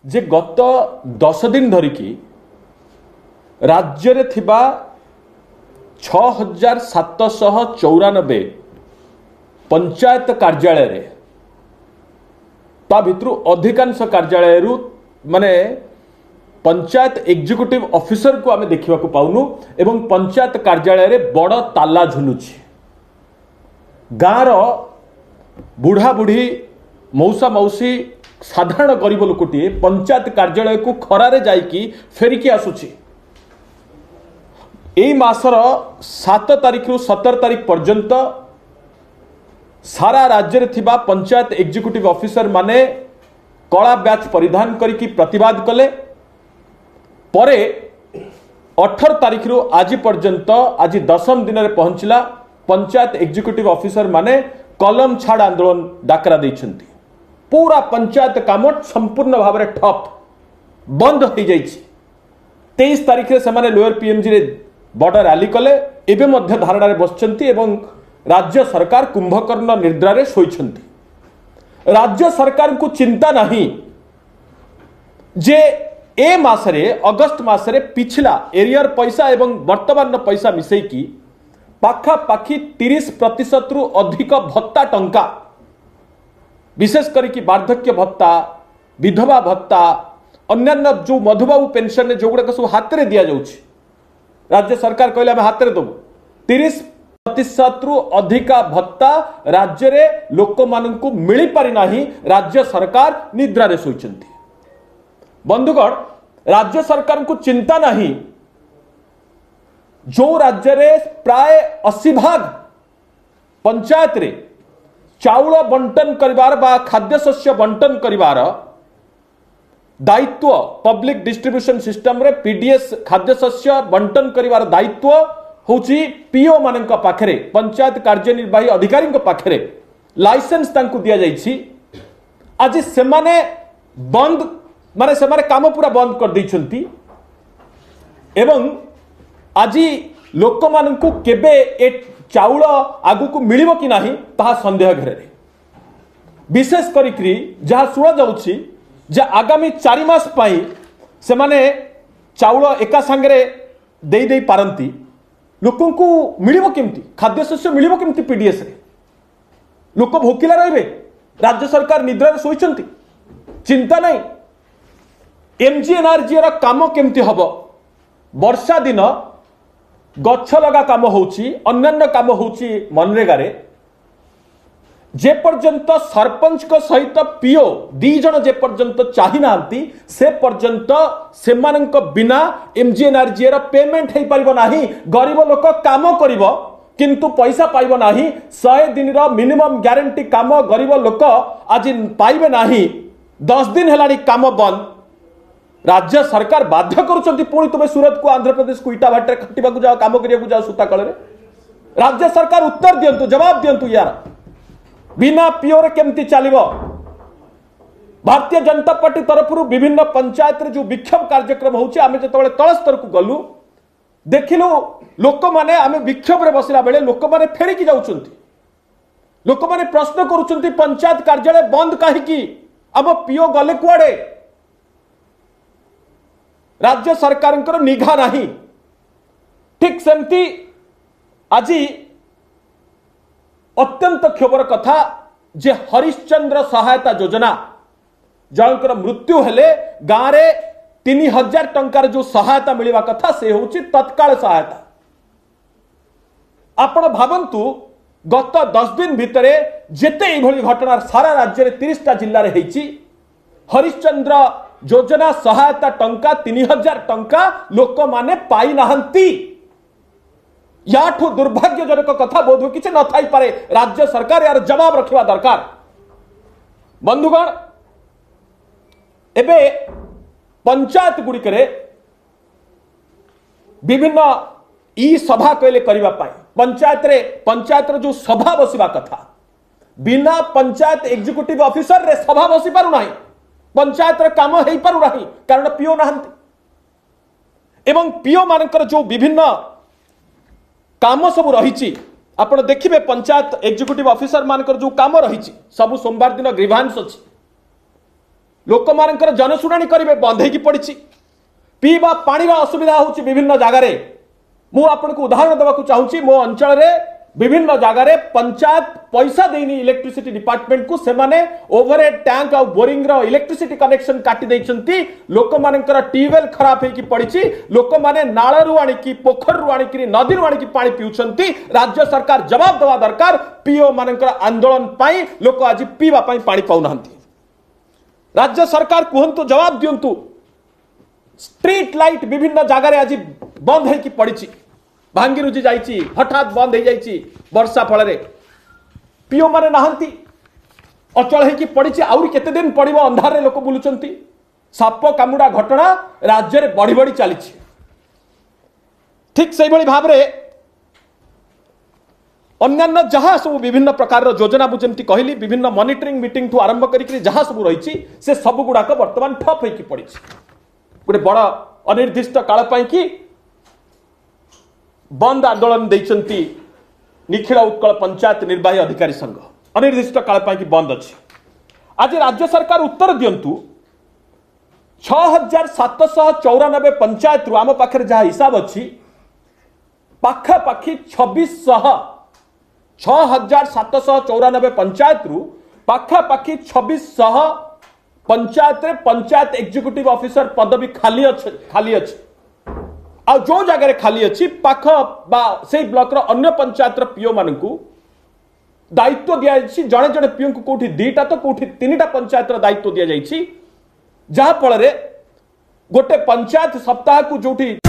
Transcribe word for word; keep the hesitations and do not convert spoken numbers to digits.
जे गत दस दिन धरिकी राज्य रे थिबा छ हजार सातशह चौरानबे पंचायत कार्यालय रे ता भितरु अधिकांश कार्यालय रु माने पंचायत एग्जीक्यूटिव ऑफिसर को आमे देखिबा को पाउनु एवं पंचायत कार्यालय रे बड़ ताला झुलुछि। गाँर बुढ़ा बुढ़ी मौसा मौसी साधारण गरीब लोकटी पंचायत कार्यालय को खरारे जाइकी फेरिकी आसुछि। एई मासर सात तारिख रु सतर तारिख पर्यंत सारा राज्य रे थिबा पंचायत एग्जीक्यूटिव ऑफिसर माने कला बैच परिधान करिकी प्रतिवाद कले। परे अठारह तारिख रु आज पर्यंत आज दशम दिन रे पहुंचला पंचायत एग्जीक्यूटिव ऑफिसर माने कलम छाड़ आंदोलन डाकरा दैछंती। पूरा पंचायत काम संपूर्ण भाव में ठप बंद हो जाइछि। तेईस तारिख रे सेमाने लोअर पीएमजी रे बड़ रैली कले एबे मध्य धारणा रे बसचंती एवं राज्य सरकार कुंभकर्ण निद्रा रे शोइछंती। राज्य सरकार को चिंता नहीं जे ए मासरे अगस्त मासरे पिछला एरियर पैसा एवं वर्तमान पैसा मिसेकी पाखा पाखी तीस प्रतिशत रु अधिक भत्ता टंका विशेष करके वार्धक्य भत्ता विधवा भत्ता अन्यान्य जो मधुबाबू पेंशन जो गुड़ाक सब हाथ में दि जाऊँगी राज्य सरकार कहले आम हाथ में देवु तीस प्रतिशत रु अधिका भत्ता राज्य रे लोक माननकु मिली पारि नाही। राज्य सरकार निद्रा रे सोइचंती। बंधुगण राज्य सरकार को चिंता नहीं जो राज्य रे प्राय अस्सी भाग पंचायत रे चाउल बंटन करिवार बा खाद्य शस्य बंटन करिवार दायित्व पब्लिक डिस्ट्रीब्यूशन सिस्टम रे पीडीएस खाद्य शस्य बंटन करिवार दायित्व होची पीओ माननका पाखरे पंचायत कार्यनिर्वाही अधिकारी पाखरे लाइसेंस तांकु दिया जाइछि। आज सेमाने बंद माने सेमाने काम पूरा बंद कर दैछंती एवं आज लोक माननकु केबे ए चाउल आगु को मिलिबो कि नाही ताहा संदेह घेरे। विशेष करिकरी जहा सुना जाउछि जे आगामी चारि मास पाई से माने चाउल एका संगरे दे दे पारंती लोकों को मिलिबो केमती खाद्य शस्य मिलिबो केमती पीडीएस रे लोक भोकिला रहबे। राज्य सरकार निद्रा रे सोइचंती चिंता नहीं। एमजीएनआरजी रा काम केमती हबो वर्षा दिन गछ लगा काम होउची अन्यान्य काम होउची मनरेगा रे जे पर्यंत सरपंच को सहित पीओ दी जन जे पर्यंत चाहि नांती से पर्यंत सेमानंक बिना एमजीएनआरजी रा पेमेंट हे परिबो नाही। गरीब लोक काम करिवो किंतु पैसा पाइबो नाही। सौ दिन रा मिनिमम गारंटी काम गरीब लोक आज पाइबे नाही। दस दिन हेलानी काम बंद। राज्य सरकार बाध्य करुचंती पुणी तुमे सूरत को आंध्र प्रदेश को इटा भाटे खटिबा को जाओ काम करिया को जाओ सुता कले रे। राज्य सरकार उत्तर दियंतु जवाब दियंतु यार बिना पीओ रे केमती चलिबो। भारतीय जनता पार्टी तरफ विभिन्न पंचायत रे जो विक्षोभ कार्यक्रम होउची आमे जतबेले तळ स्तर को गलु देखिलु लोक माने आमे विक्षोभ रे बसिला बेले लोक माने फेरिकी जाउचंती। लोक माने प्रश्न करूचंती पंचायत कार्यालय बंद काहे की अब पीओ गले कुआडे। राज्य सरकार निघा नहीं। ठीक सेमती आज अत्यंत क्षोभर कथा जे हरिश्चंद्र सहायता योजना जनकर मृत्यु हेले गाँव रे तीन हजार टंकार जो सहायता मिलवा कथा से होची तत्काल सहायता। आपण भावंतु गत दस दिन भितरे जेते एभली घटना सारा राज्य रे तीस टा जिल्ला रे हेची हरिश्चंद्र योजना सहायता टंका तीन हजार टंका लोक माने पाई नाहंती। याठू दुर्भाग्यजनक कथा बोध किसी न थाई पारे। राज्य सरकार यार जवाब रखिबा दरकार। बंधुगण एबे पंचायत गुड़िकरे विभिन्न ई सभा कहले करिबा पाई पंचायत रे पंचायत रे जो सभा बसिबा कथा बिना पंचायत एग्जीक्यूटिव ऑफिसर रे सभा बसी पारु नाही। पंचायत रे काम हेई पारु नाही कारण पीओ नाहंती एवं पीओ मानकर जो विभिन्न काम सब रही आपण देखिबे पंचायत एग्जीक्यूटिव ऑफिसर मानकर जो काम रही सब सोमवार दिन ग्रीवांस अछि लोक मानकर जनशुणाणी करेंगे बंद हो पड़ी पीवा पानी असुविधा होची विभिन्न जगार मु आपन को उदाहरण देवा चाहूँगी मो अंचल विभिन्न जगार पंचायत पैसा देनी इलेक्ट्रिसिटी डिपार्टमेंट को से माने ओवरहेड टैंक और बोरिंग रो इलेक्ट्रिसिटी कनेक्शन काटी देइछंती लोक मानकर ट्यूबवेल खराब होई पड़ी लोक माने नाळरू आनिकी पोखररू आनिकी नदीरू आनिकी पानी पिउछंती राज्य सरकार जवाब देवा दरकार पीओ मानकर आंदोलन पाई लोक आज पीवा पाई पानी पाउनांती राज्य सरकार कहंतु जवाब दियंतु स्ट्रीट लाइट विभिन्न जगार आज बंद होई पड़ी भांगी रुझी जाइए हठात बंद हो जाइए वर्षा फल पीओ माने नहांती अचल हो पड़ी आउरी केते दिन पड़ो अंधारे लोक बुलुंट साप कामुड़ा घटना राज्य में बढ़ी बढ़ी चली ठीक से भाव में अन्यान्य जहाँ सब विभिन्न प्रकार योजना बुझे कहली विभिन्न मॉनिटरिंग मीटिंग ठू आरंभ करी जहाँ सब रही से सब गुड़ाक बर्तमान ठप हो पड़ी गोटे बड़ अनिर्दिष्ट काल कि बंद आंदोलन देइचंती निखिल उत्कल पंचायत निर्वाही अधिकारी संघ अनिर्दिष्ट काल कि बंद अच्छी आज राज्य सरकार उत्तर दिंतु छह हजार सातश चौरानबे पंचायत आम पाखे जहाँ हिसाब अच्छी पाखापाखि छब्बीस छह हजार सातश चौरानबे पंचायत रु पाखापाखि छब्बीस पंचायत रे पंचायत एग्जीक्यूटिव ऑफिसर पदवी खाली अच्छे खाली अच्छे आ जो जगह खाली अच्छी पाख बा से ब्लॉक रो अन्य पंचायत पीओ मान दायित्व दि जाए जड़े जड़े पीओ को कौटी दीटा तो कौटी तीन टा पंचायत दायित्व दि जाए जहाँ फल गोटे पंचायत सप्ताह को जो